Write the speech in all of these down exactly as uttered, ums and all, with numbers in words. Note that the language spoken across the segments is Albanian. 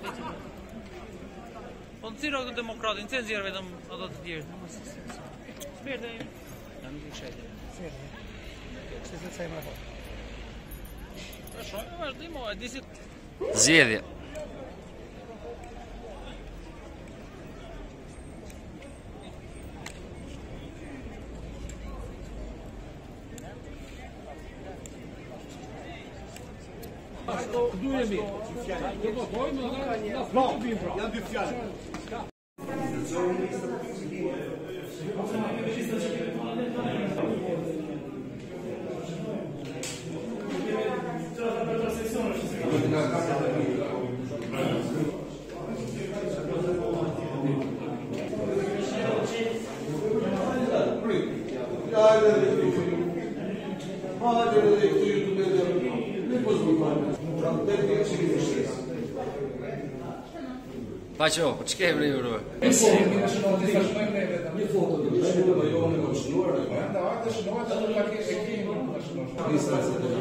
Po të cilë këtë demokratin, që nxjerr vetëm ato të tjerë? Smerë e jam i shetë. Smerë. Kështë të cajmë ato. Të shojmë, vazhdimo, e disit... Zjedhje. Duhemi. Do të bëjmë edhe na flasim pra. Janë dy fjalë. Pa që, po që kemë në jurë? E si, mi në shënohet të shënojmë ne vetëm. Një foto të shënohet, dhe jo në në shënuar. Nda vakë të shënohet, dhe të ke e kemi në shënohet. Lista se të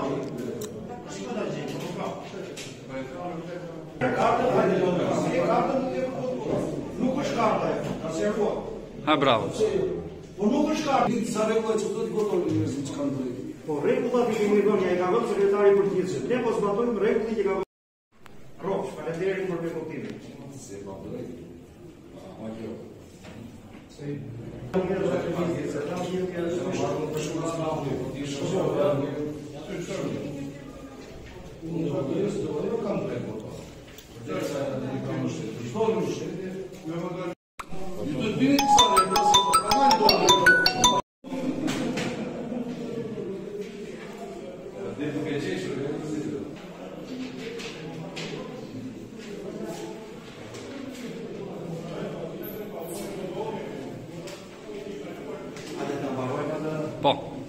nuk është karta e, asë e foto. Ha, bravo. Po nuk është karta. Ditë sa regullat që të të gotonë në si që kanë të rejtë. Po regullat i kemi vënë, ja i ka vënë sekretari për gjithë. Ne po zbatojmë regullit i ka vënë. Rosh, falenderit për rekotimin. Se pa bëjt. Ma kjo. Se i... Nuk e dhe të vizit, se ta që nuk e dhe të Marko për shumë nga bëjt, po ti shumë nga bëjt. Ja të shërë. Unë do të jesë, do të kam të e boto. Për sa e të kam në shtetë. Shto në shtetë, me më gërë. Ju të të bini të sa dhe e do se të kanaj do në do. Dhe të ke qeshë, e të si të. Po.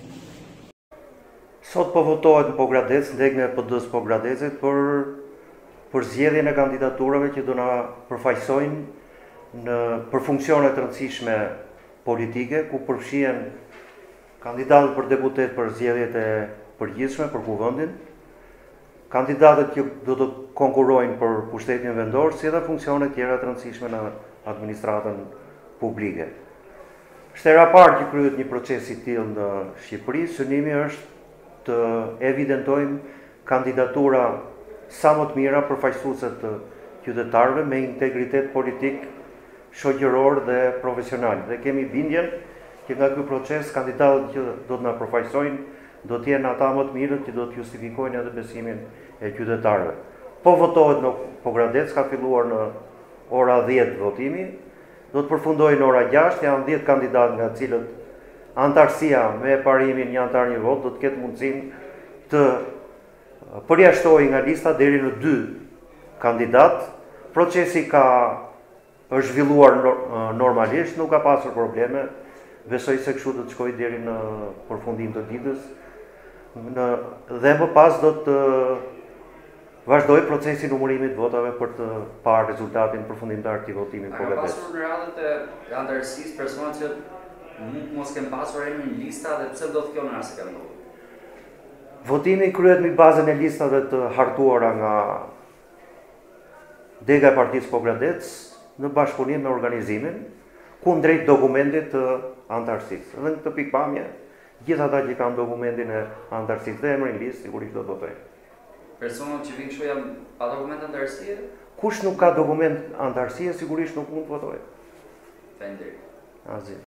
Sot po votohet në Pogradec, ndegme e P D-s Pogradecit për për zgjedhjen e kandidaturave që do na përfaqësojnë në për funksione të rëndësishme politike, ku përfshihen kandidatët për deputet për zgjedhjet e përgjithshme për kuvendin, kandidatët që do të konkurrojnë për pushtetin vendor, si edhe funksione tjera të rëndësishme në administratën publike. Shtera parë që kryet një proces i tillë në Shqipëri, synimi është të evidentojmë kandidatura sa më të mira përfaqësuese të qytetarëve me integritet politik, shoqëror dhe profesional. Dhe kemi bindjen që nga ky proces kandidatët që do të na përfaqësojnë do të jenë ata më të mirët që do të justifikojnë edhe besimin e qytetarëve. Po votohet në Pogradec, ka filluar në ora dhjetë votimi. Do të përfundojë në ora gjashtë, janë dhjetë kandidatë nga cilët antarësia me parimin një antar një vot do të ketë mundësinë të përjashtojë nga lista deri në dy kandidatë. Procesi ka është zhvilluar normalisht, nuk ka pasur probleme. Besoj se kështu do të shkojë deri në përfundim të ditës. Në, dhe më pas do të vazhdoj procesi numërimit votave për të parë rezultatin përfundimtar të votimit për vetes. Ka pasur në radhët e antarësisë persona që mund mos kenë pasur emrin në lista dhe pse do të kjo në rast se ka ndodhur? Votimi kryhet mbi bazën e listave të hartuara nga Dega e Partisë Pogradec në bashkëpunim me organizimin, kundrejt dokumentit të antarësisë. Dhe në këtë pikpamje, gjithë ata që kanë dokumentin e antarësisë dhe emrin në listë sigurisht do të votojnë. Personat që vinë kështu janë pa dokument antarësie? Kush nuk ka dokument antarësie, sigurisht nuk mund të votojë. Faleminderit. Asgjë.